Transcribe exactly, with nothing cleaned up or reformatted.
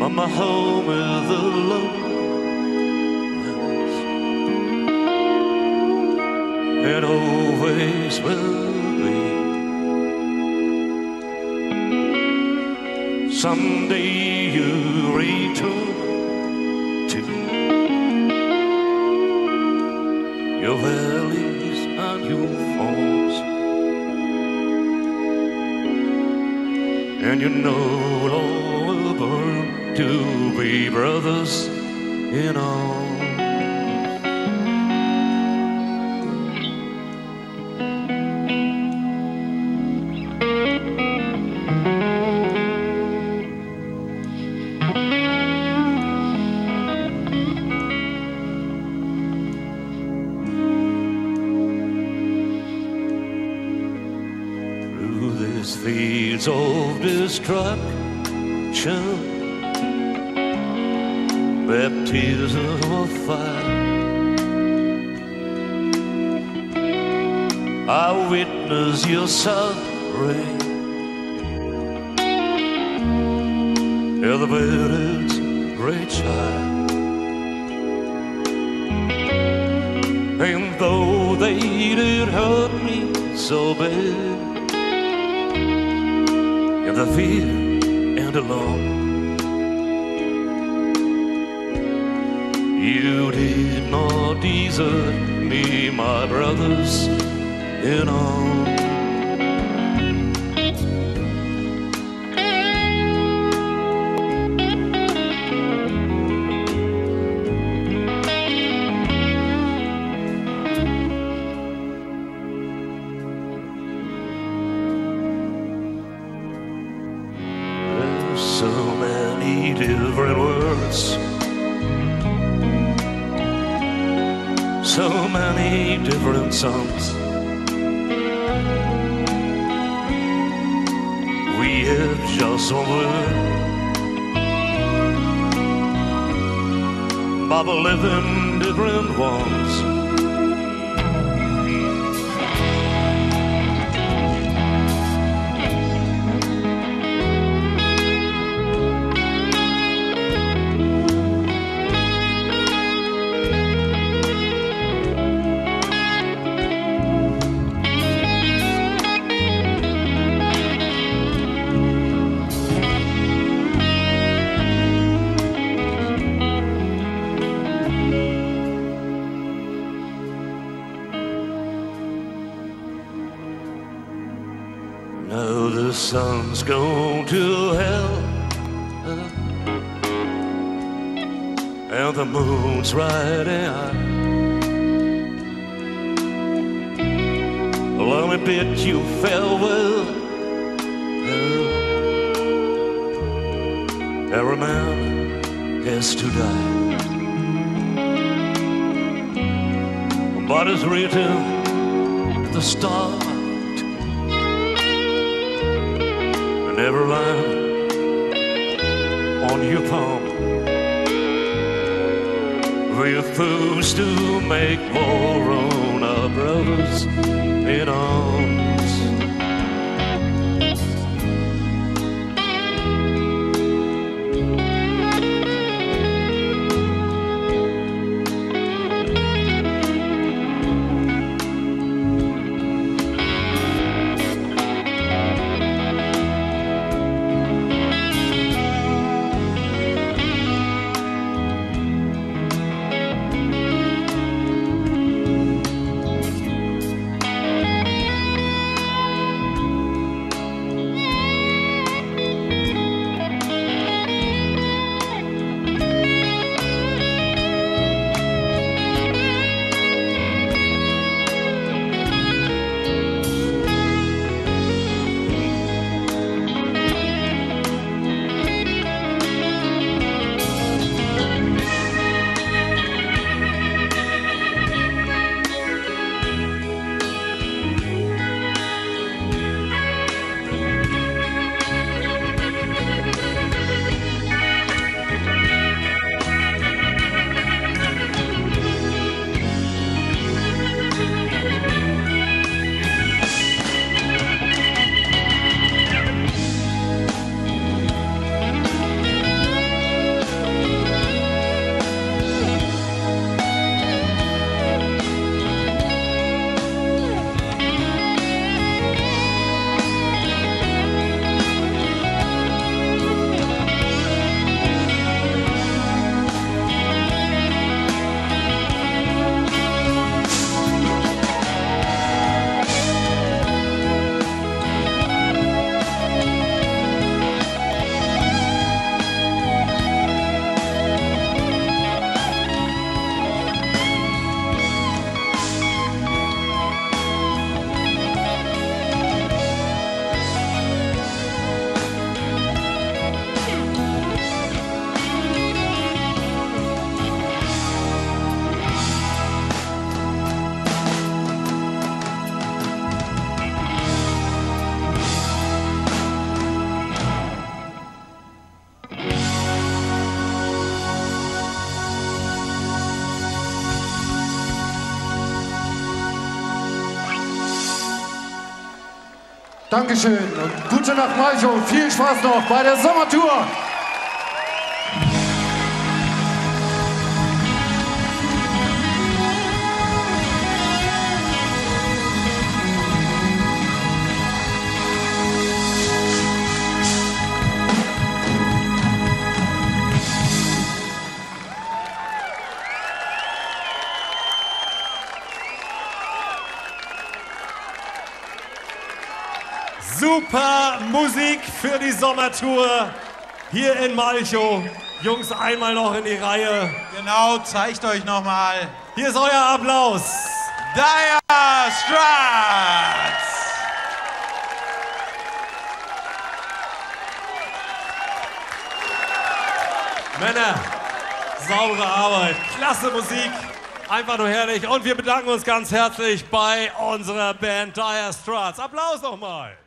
but my home is the lowlands, and always will be. Someday you return to your valleys and your farms, and you know it all will burn to be brothers in arms. Fields of destruction, baptism of fire, I witness your suffering, you're the battle's great child. And though they did hurt me so bad, the fear and alarm, you did not desert me, my brothers in arms. So many different words, so many different songs. We have just one word, but living different ones. Now the sun's gone to hell, and the moon's riding high. Let me bid you farewell. Every man has to die, but it's written at the start. Every line on your palm, we're fools to make war on our brothers in arms. Dankeschön und gute Nacht, Malchow. Viel Spaß noch bei der Sommertour. Super Musik für die Sommertour hier in Malchow. Jungs, einmal noch in die Reihe. Genau, zeigt euch noch mal. Hier ist euer Applaus. Dire Straits! Männer, saubere Arbeit, klasse Musik, einfach nur herrlich. Und wir bedanken uns ganz herzlich bei unserer Band Dire Straits. Applaus nochmal.